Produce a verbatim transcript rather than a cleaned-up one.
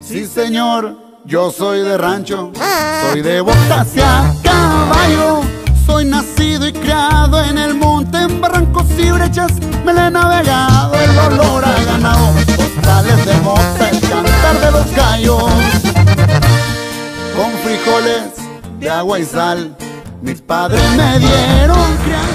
Sí señor, yo soy de rancho, soy de botas y a caballo. Soy nacido y criado en el monte, en barrancos y brechas me la he navegado. El olor a ganado, costales de mota, el cantar de los gallos. Con frijoles de agua y sal, mis padres me dieron crianza.